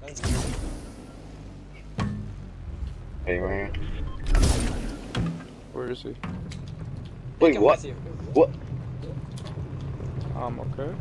Anywhere. Where is he? Wait, what? What? Okay.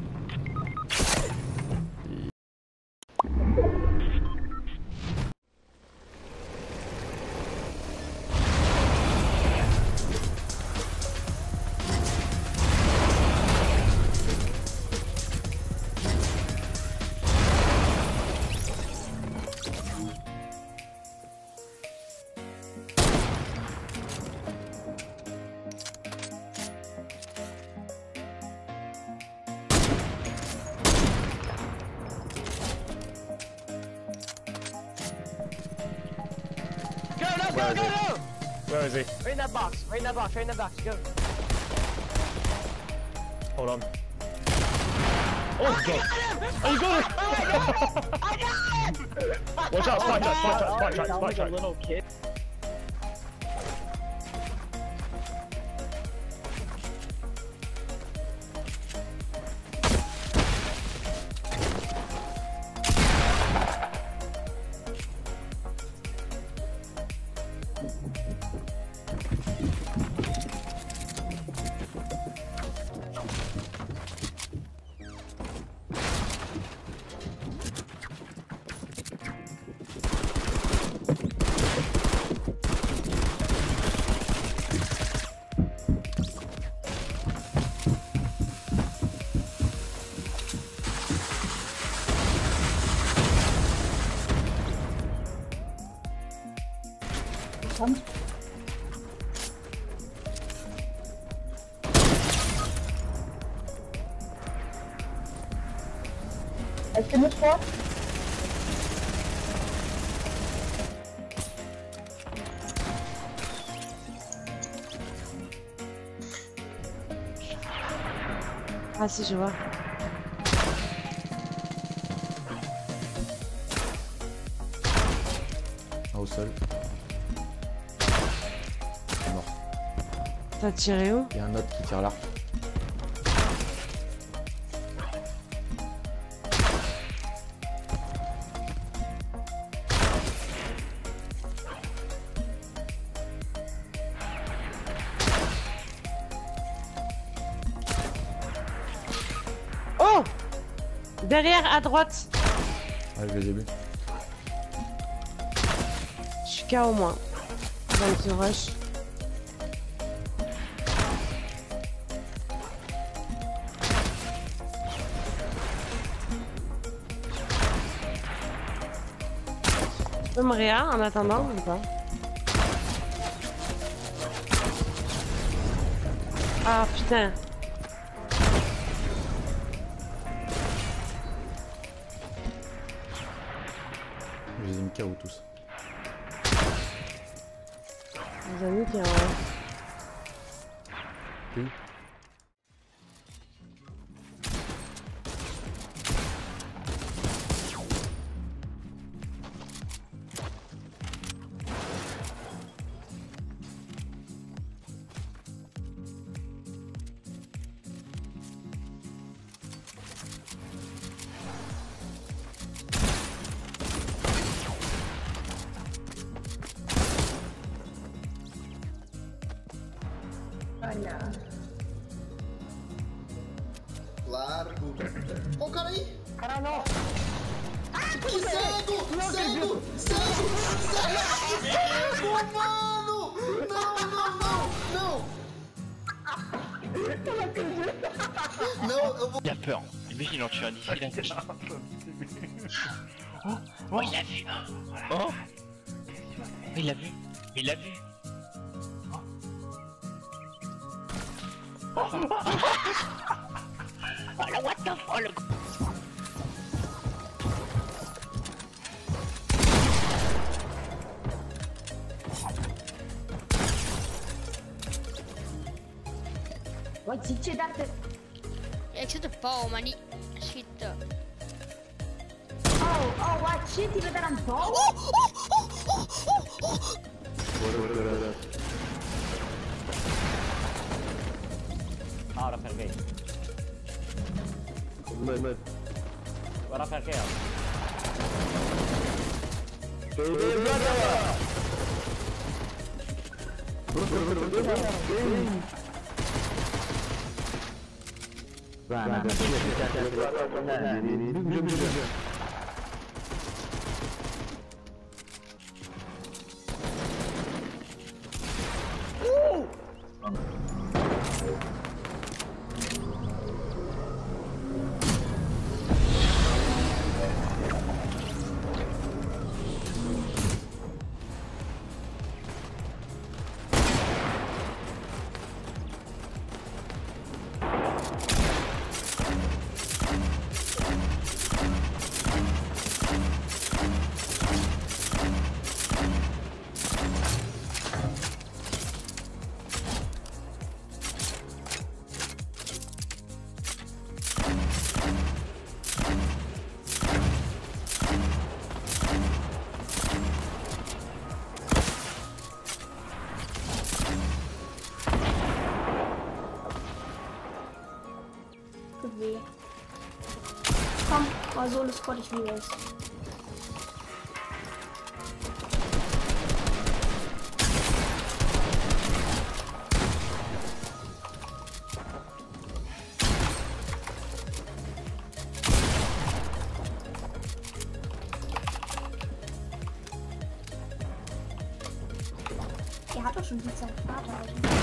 Go! Where is he? Right in that box, right in that box, right in that box, go. Hold on. Oh god! Oh, you got it! I got him! Watch out, spike track. Like a little kid. Come. Est-ce que nous trois? Ah si, je vois. Ah, au sol. Mort. T'as tiré où? Il y a un autre qui tire l'arc. Oh! Derrière, à droite. Ouais, je les ai vus. Je suis KO moi. Dans ce rush. Tu peux me réa en attendant ou pas? Ah putain. Je les ai mis KO tous. Les amis qui ont... Oui. Largo. Ó o cara aí! Caralho, não! Que cego! Cego! Cego, mano! Não! Não, eu vou... Il a peur. Lui, il en tue un d'ici, il a caché. Oh, il l'a vu. Oh, il l'a vu. Il l'a vu. Oh, là, what the fuck, le... Vai, zitti, date. Ik zit op bal, maar niet schieten. Oh, wat shit, die werd aan het bal. Ora perché? Ora perché? Tut weh. Komm, mal so, das Gott, ich liebe es. Er hat doch schon viel Zeit Vater.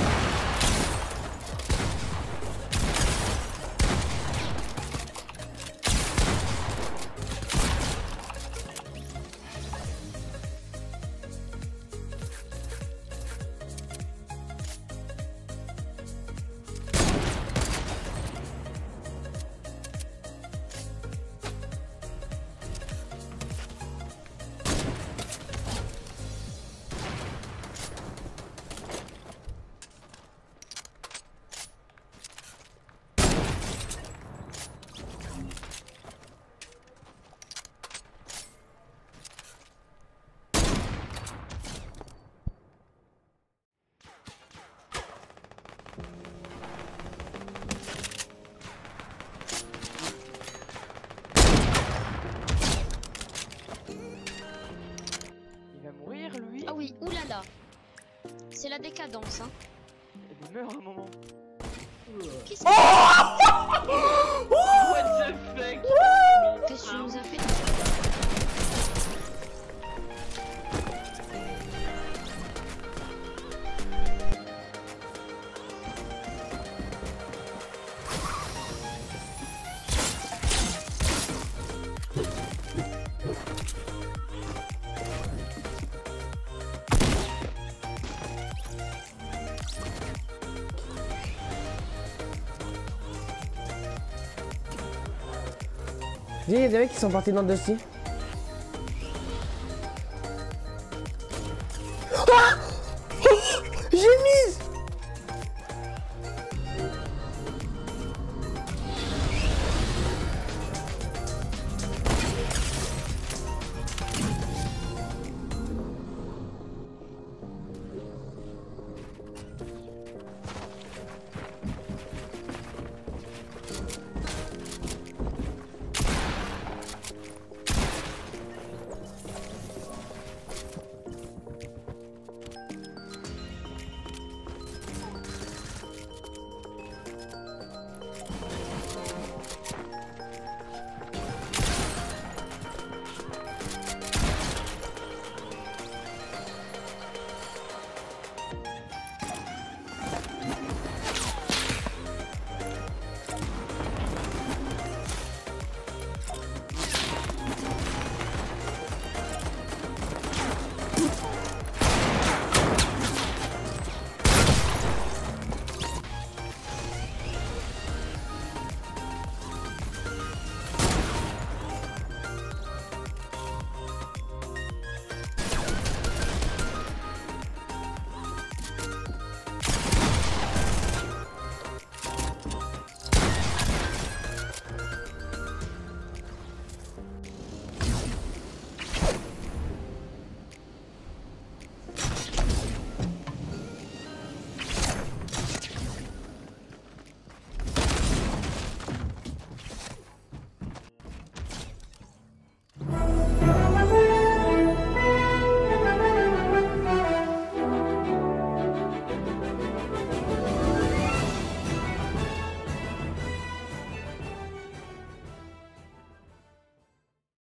Ah oui, oulala. C'est la décadence, hein. Il meurt un moment. Qu'est-ce What the fuck? que tu nous as fait? Il y a des mecs qui sont partis dans le dossier. Ah, j'ai mise.